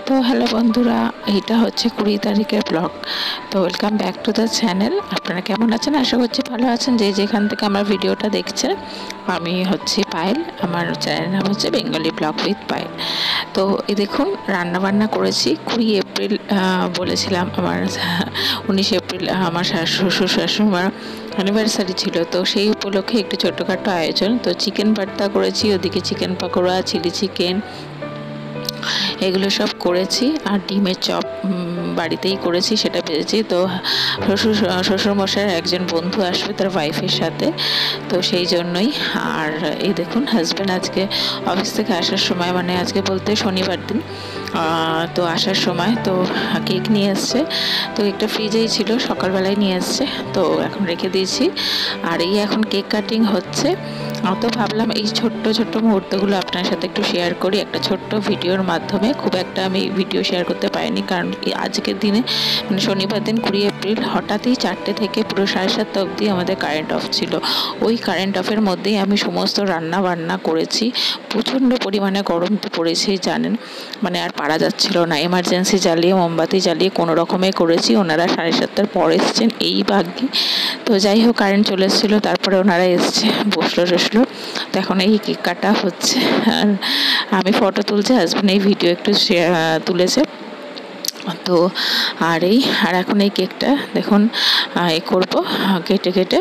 তো হ্যালো বন্ধুরা, এইটা হচ্ছে 20 তারিখের ব্লগ। তো welcome back to the channel. আপনারা কেমন আছেন? আশা করছি ভালো আছেন। যেখান থেকে আমার ভিডিওটা দেখছেন, আমি হচ্ছে পায়েল। আমার চ্যানেলের নাম হচ্ছে বেঙ্গলি ব্লগ উইথ পায়েল। তো এই দেখুন, রান্না বান্না করেছি। 20 এপ্রিল বলেছিলাম, আমার 19 এপ্রিল আমার শ্বশুর শাশুড়িমার অ্যানিভার্সারি ছিল। তো সেই উপলক্ষে একটু ছোটোখাটো আয়োজন। তো চিকেন ভর্তা করেছি, ওদিকে চিকেন পকোড়া, চিলি চিকেন, এগুলো সব করেছি। আর ডিমের চপ বাড়িতেই করেছি, সেটা ভেজেছি। তো শ্বশুরমশাইয়ের একজন বন্ধু আসবে তার ওয়াইফের সাথে, তো সেই জন্যই। আর এই দেখুন, হাজব্যান্ড আজকে অফিস থেকে আসার সময়, মানে আজকে বলতে শনিবার দিন, তো আসার সময় তো কেক নিয়ে এসছে। তো কেকটা ফ্রিজেই ছিল, সকালবেলায় নিয়ে এসছে, তো এখন রেখে দিয়েছি। আর এই এখন কেক কাটিং হচ্ছে। তো ভাবলাম এই ছোট্ট ছোট্ট মুহূর্তগুলো আপনার সাথে একটু শেয়ার করি একটা ছোট্ট ভিডিওর মাধ্যমে। খুব একটা আমি ভিডিও শেয়ার করতে পারিনি, কারণ আজকের দিনে মানে শনিবার দিন 20 এপ্রিল হঠাৎই 4টে থেকে পুরো 7:30 অবধি আমাদের কারেন্ট অফ ছিল। ওই কারেন্ট অফের মধ্যেই আমি সমস্ত রান্না বান্না করেছি। প্রচণ্ড পরিমাণে গরম তো পড়েছেই জানেন, মানে আর পারা যাচ্ছিল না। এমার্জেন্সি জ্বালিয়ে, মোমবাতি জ্বালিয়ে কোনো রকমে করেছি। ওনারা 7:30টার পর এসছেন এই ভাগ্যে। তো যাই হোক, কারেন্ট চলে এসেছিলো, তারপরে ওনারা এসছে, বসলো। তো এখন এই কেক কাটা হচ্ছে, আর আমি ফটো তুলছি, হাজব্যান্ড এই ভিডিও একটু তুলেছে। তো আর এখন এই কেকটা দেখুন করবো, কেটে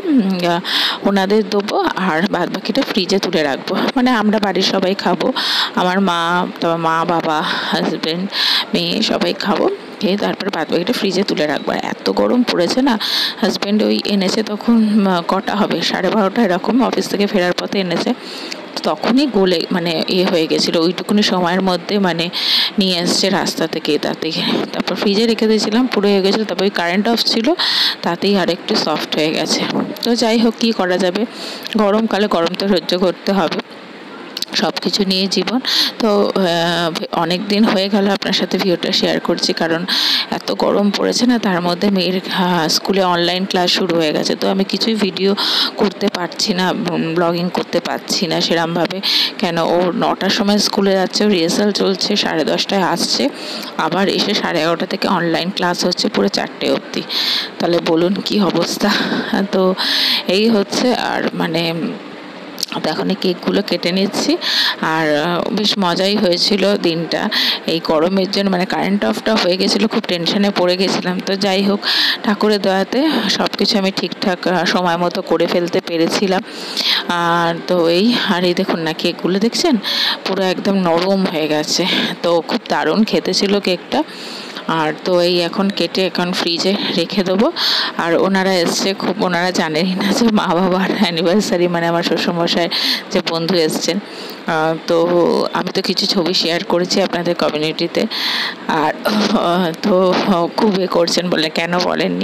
ওনাদের দেবো, আর বাদ বাকিটা ফ্রিজে তুলে রাখবো। মানে আমরা বাড়ির সবাই খাবো, আমার মা, তারপর মা, বাবা, হাজব্যান্ড, মেয়ে সবাই খাবো। খেয়ে তারপরে বাদ বাকিটা ফ্রিজে তুলে রাখবো। এত গরম পড়েছে না। হাজব্যান্ড ওই এনেছে তখন কটা হবে, 12:30 এরকম, অফিস থেকে ফেরার পথে এনেছে। তখনই গলে মানে হয়ে গেছিলো, ওইটুকুনি সময়ের মধ্যে মানে নিয়ে এসছে রাস্তা থেকে। তারপর ফ্রিজে রেখে দিয়েছিলাম, পুরো হয়ে গেছিলো। তারপর ওই কারেন্ট অফ ছিল, তাতেই আর একটু সফট হয়ে গেছে। তো যাই হোক, কী করা যাবে, গরমকালে গরম তো সহ্য করতে হবে, সব কিছু নিয়ে জীবন। তো অনেক দিন হয়ে গেল আপনার সাথে ভিডিওটা শেয়ার করছি, কারণ এত গরম পড়েছে না। তার মধ্যে মেয়ের স্কুলে অনলাইন ক্লাস শুরু হয়ে গেছে, তো আমি কিছুই ভিডিও করতে পারছি না, ব্লগিং করতে পারছি না সেরমভাবে। কেন, ও 9টার সময় স্কুলে যাচ্ছে, রিহার্সাল চলছে, 10:30টায় আসছে, আবার এসে 11:30 থেকে অনলাইন ক্লাস হচ্ছে পুরো 4টে অবধি। তাহলে বলুন কি অবস্থা। তো এই হচ্ছে। আর মানে তো এখন এই কেকগুলো কেটে নিচ্ছি। আর বেশ মজাই হয়েছিল দিনটা এই গরমের জন্য, মানে কারেন্ট অফটা হয়ে গেছিলো, খুব টেনশনে পড়ে গেছিলাম। তো যাই হোক, ঠাকুরের দয়াতে সব কিছু আমি ঠিকঠাক সময় মতো করে ফেলতে পেরেছিলাম। আর তো আর এই দেখুন না, কেকগুলো দেখছেন পুরো একদম নরম হয়ে গেছে। তো খুব দারুণ খেতে ছিল কেকটা। আর তো এখন কেটে এখন ফ্রিজে রেখে দেবো। আর ওনারা এসছে, খুব ওনারা জানেনই না যে মা বাবার অ্যানিভার্সারি, মানে আমার শ্বশুরমশাইয়ের যে বন্ধু এসছেন। তো আমি তো কিছু ছবি শেয়ার করেছি আপনাদের কমিউনিটিতে। আর তো খুব করছেন, বলে কেন বলেননি।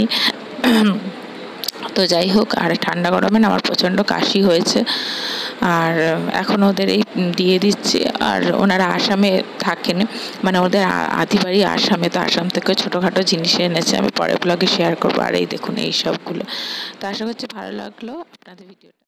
তো যাই হোক, আর ঠান্ডা গরমে না আমার প্রচণ্ড কাশি হয়েছে। আর এখন ওদের দিয়ে দিচ্ছি। আর ওনারা আসামে থাকেন, মানে ওদের আদি বাড়ি আসামে। তো আসাম থেকে ছোটোখাটো জিনিস এনেছে, আমি পরের ব্লগে শেয়ার করবো। আর এই দেখুন এই সবগুলো। তো আশা করছি ভালো লাগলো আপনাদের ভিডিওটা।